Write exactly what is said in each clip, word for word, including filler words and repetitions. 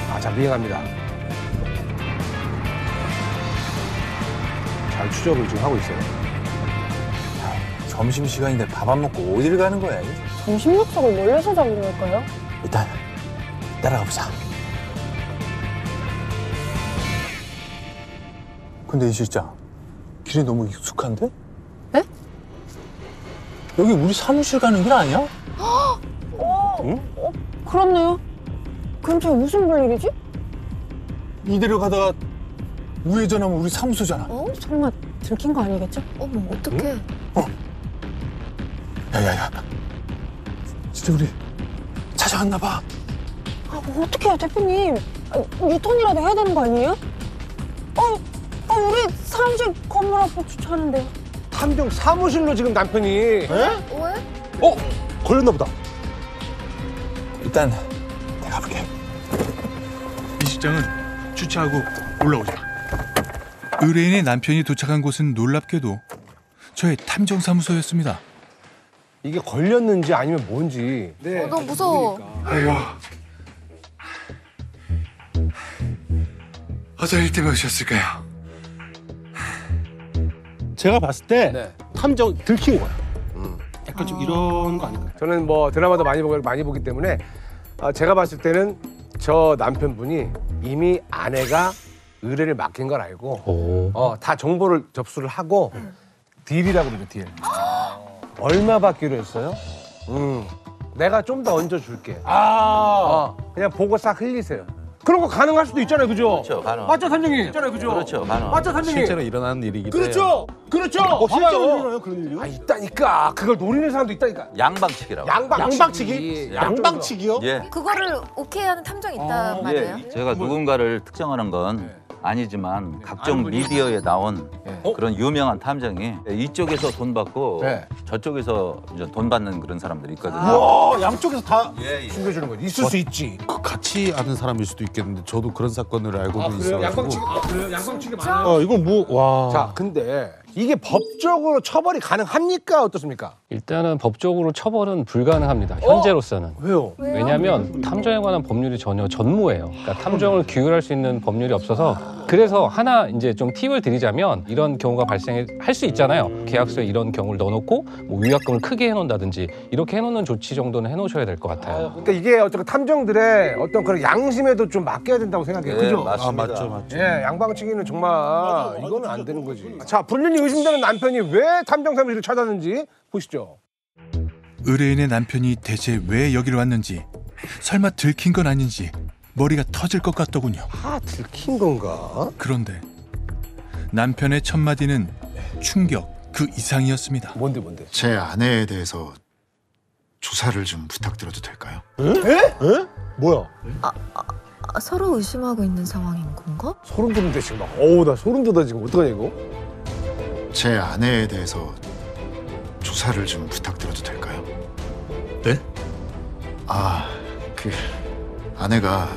아, 자, 미행합니다. 잘 추적을 지금 하고 있어요. 점심시간인데 밥 안 먹고 어딜 가는 거야? 점심 약속을 멀리서 잡은 걸까요? 일단 따라가 보자. 근데 이 실장, 길이 너무 익숙한데? 네? 여기 우리 사무실 가는 길 아니야? 어, 응? 어, 그렇네요. 근처에 무슨 볼일이지? 이대로 가다가 우회전하면 우리 사무소잖아. 어? 설마 들킨 거 아니겠죠? 어머, 어떡해. 응? 어. 야야야, 진짜 우리 찾아왔나 봐. 아, 뭐 어떡해요, 대표님. 아, 유턴이라도 해야 되는 거 아니에요? 어, 아, 우리 사무실 건물 앞에 주차하는데요. 탐정 사무실로 지금 남편이. 에? 왜? 어? 걸렸나 보다. 일단 내가 볼게. 이 실장은 주차하고 올라오자. 의뢰인의 남편이 도착한 곳은 놀랍게도 저의 탐정사무소였습니다. 이게 걸렸는지 아니면 뭔지. 네. 어, 너무 무서워. 와. 어떤 일 때문에 오셨을까요? 제가 봤을 때 네. 탐정 들킨 거야. 약간 좀 이런 거 아닐까요? 저는 뭐 드라마도 많이 보고 많이 보기 때문에 아, 제가 봤을 때는 저 남편분이 이미 아내가 의뢰를 맡긴 걸 알고 어, 다 정보를 접수를 하고 딜이라고 그러죠, 딜. 얼마 받기로 했어요? 음, 내가 좀 더 얹어줄게. 아, 어, 그냥 보고 싹 흘리세요. 그런 거 가능할 수도 있잖아요, 그죠? 그렇죠, 가능. 맞죠, 탐정님? 있잖아요, 그죠? 그렇죠, 가능. 맞죠, 탐정님? 실제로 일어나는 일이기도 그렇죠, 해요. 그렇죠. 어, 실제로 봐봐요. 일어나요 그런 일이요? 아, 있다니까. 그걸 노리는 사람도 있다니까. 양방치기라고. 양방치기. 양방치기? 양방치기요? 예. 그거를 오케이 하는 탐정이 있단 말이에요? 예, 제가 누군가를 특정하는 건 아니지만 각종 미디어에 나온 그런 유명한 탐정이 이쪽에서 돈 받고 네. 저쪽에서 이제 돈 받는 그런 사람들이 있거든요. 와, 양쪽에서 다 숨겨주는 거지. 있을 수 있지. 그 같이 아는 사람일 수도 있겠는데 저도 그런 사건을 알고도 아, 그래요? 있어가지고. 양방치기. 아, 그래요? 양방치기 많아요. 어, 이건 뭐, 와. 자, 근데 이게 법적으로 처벌이 가능합니까? 어떻습니까? 일단은 법적으로 처벌은 불가능합니다. 현재로서는. 왜요? 왜냐하면 탐정에 관한 법률이 전혀 전무해요. 그러니까 탐정을 규율할 수 있는 법률이 없어서 그래서 하나 이제 좀 팁을 드리자면 이런 경우가 발생할 수 있잖아요. 계약서에 이런 경우를 넣어놓고 뭐 위약금을 크게 해놓는다든지 이렇게 해놓는 조치 정도는 해놓으셔야 될 것 같아요. 그러니까 이게 어떤 탐정들의 어떤 그런 양심에도 좀 맡겨야 된다고 생각해요. 예, 그죠? 맞습니다. 아, 맞죠, 맞죠. 예, 양방치기는 정말 이거는 안 되는 거지. 자, 불륜이 의심되는 남편이 왜 탐정 사무실을 찾았는지 보시죠. 의뢰인의 남편이 대체 왜 여기를 왔는지, 설마 들킨 건 아닌지 머리가 터질 것 같더군요. 아, 들킨 건가? 그런데 남편의 첫 마디는 충격 그 이상이었습니다. 뭔데 뭔데? 제 아내에 대해서 조사를 좀 부탁드려도 될까요? 에? 뭐야? 아, 서로 의심하고 있는 상황인 건가? 소름 돋는데 지금 막. 어우, 나 소름 돋아 지금. 어떡하냐 이거? 제 아내에 대해서 조사를 좀 부탁드려도 될까요? 네? 아, 그 아내가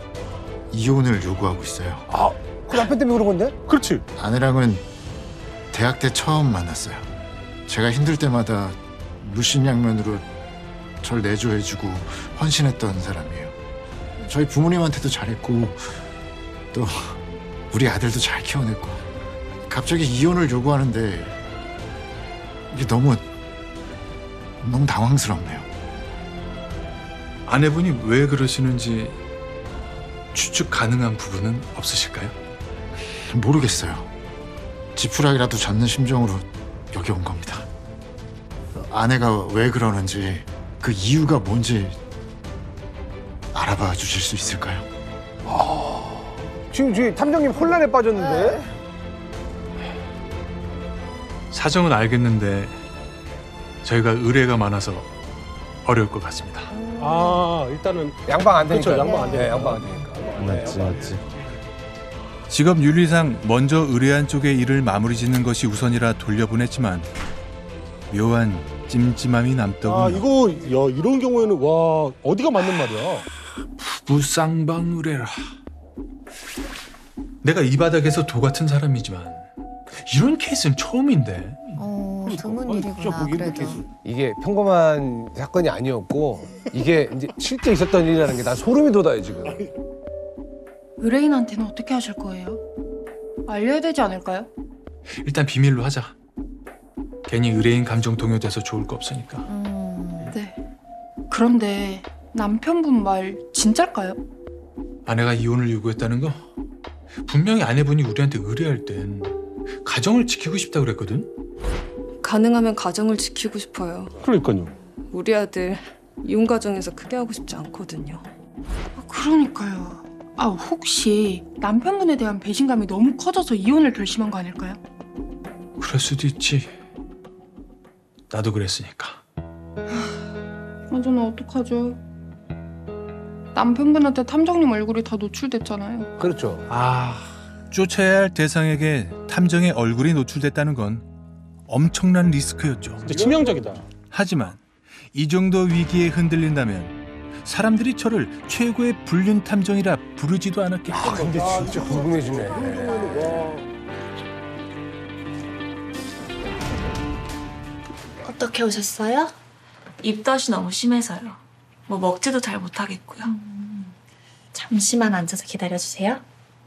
이혼을 요구하고 있어요. 아, 그 남편 때문에 그런 건데? 그렇지. 아내랑은 대학 때 처음 만났어요. 제가 힘들 때마다 물심양면으로 절 내조해주고 헌신했던 사람이에요. 저희 부모님한테도 잘했고 또 우리 아들도 잘 키워냈고 갑자기 이혼을 요구하는데 이게 너무 너무 당황스럽네요. 아내분이 왜 그러시는지 추측 가능한 부분은 없으실까요? 모르겠어요. 지푸라기라도 잡는 심정으로 여기 온 겁니다. 아내가 왜 그러는지 그 이유가 뭔지 알아봐 주실 수 있을까요? 지금 지금 탐정님 혼란에 빠졌는데? 사정은 알겠는데 저희가 의뢰가 많아서 어려울 것 같습니다. 아, 일단은 양방 안 되니까. 그렇죠, 양방 안 네, 되니까. 양방 안 되니까. 맞지, 맞지. 직업 윤리상 먼저 의뢰한 쪽의 일을 마무리 짓는 것이 우선이라 돌려보냈지만 묘한 찜찜함이 남더군요. 아, 이거 야, 이런 경우에는 와, 어디가 맞는 말이야? 부쌍방 의뢰라. 내가 이 바닥에서 도 같은 사람이지만 이런 케이스는 처음인데. 어, 드문 진짜 일이구나, 보기 힘든 그래도. 케이스. 이게 평범한 사건이 아니었고 이게 이제 실제 있었던 일이라는 게 난 소름이 돋아요 지금. 의뢰인한테는 어떻게 하실 거예요? 알려야 되지 않을까요? 일단 비밀로 하자. 괜히 의뢰인 감정 동요돼서 좋을 거 없으니까. 음, 네. 그런데 남편분 말 진짜일까요? 아내가 이혼을 요구했다는 거? 분명히 아내분이 우리한테 의뢰할 땐 가정을 지키고 싶다고 그랬거든? 가능하면 가정을 지키고 싶어요. 그러니까요. 우리 아들 이혼 가정에서 크게 하고 싶지 않거든요. 그러니까요. 아, 혹시 남편분에 대한 배신감이 너무 커져서 이혼을 결심한 거 아닐까요? 그럴 수도 있지. 나도 그랬으니까. 아, 저는 어떡하죠? 남편분한테 탐정님 얼굴이 다 노출됐잖아요. 그렇죠. 아, 쫓아야 할 대상에게 탐정의 얼굴이 노출됐다는 건 엄청난 리스크였죠. 진짜 치명적이다. 하지만 이 정도 위기에 흔들린다면 사람들이 저를 최고의 불륜 탐정이라 부르지도 않았겠죠. 아, 근데 진짜 궁금해지네. 어떻게 오셨어요? 입덧이 너무 심해서요. 뭐 먹지도 잘 못하겠고요. 잠시만 앉아서 기다려주세요.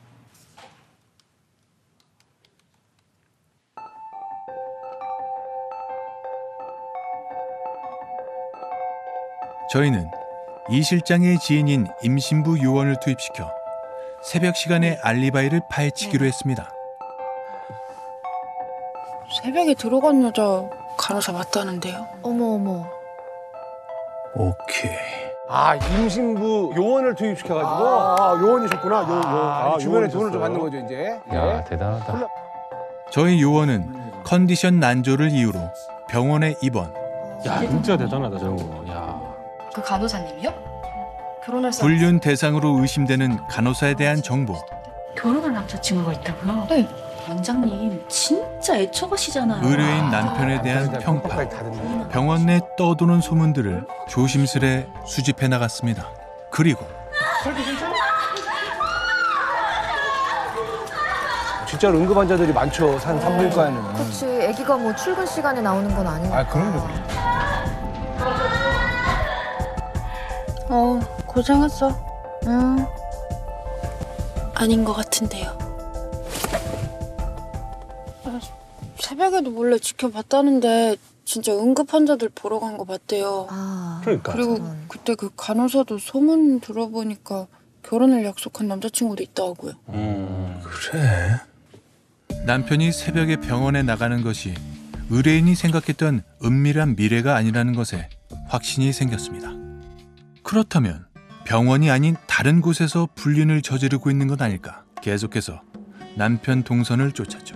저희는 이 실장의 지인인 임신부 요원을 투입시켜 새벽 시간에 알리바이를 파헤치기로 했습니다. 새벽에 들어간 여자 간호사 맞다는데요. 어머 어머. 오케이. 아, 임신부 요원을 투입시켜가지고. 아, 요원이셨구나. 요, 요. 아, 아, 주변에 요원이셨어요. 돈을 좀 받는 거죠, 이제. 야 네. 대단하다. 저희 요원은 컨디션 난조를 이유로 병원에 입원. 야, 진짜 대단하다, 저거. 야. 그 간호사님이요? 결혼할 사람 불륜 대상으로 의심되는 간호사에 대한 정보. 결혼할 남자친구가 있다고요? 네. 원장님 진짜 애처가시잖아요. 의뢰인 남편에 대한 일단 평가. 평가까지 다 듣네. 병원 내 떠도는 소문들을 조심스레 수집해 나갔습니다. 그리고 진짜로 응급 환자들이 많죠, 산 산부인과에는. 그렇지. 아기가 뭐 출근 시간에 나오는 건 아니니까. 아, 그럼요. 어, 고생했어. 응. 아닌 것 같은데요. 아, 새벽에도 몰래 지켜봤다는데 진짜 응급 환자들 보러 간 거 맞대요. 아, 그러니까. 그리고 그때 그 간호사도 소문 들어보니까 결혼을 약속한 남자친구도 있다고요. 음. 그래? 남편이 새벽에 병원에 나가는 것이 의뢰인이 생각했던 은밀한 미래가 아니라는 것에 확신이 생겼습니다. 그렇다면 병원이 아닌 다른 곳에서 불륜을 저지르고 있는 건 아닐까? 계속해서 남편 동선을 쫓았죠.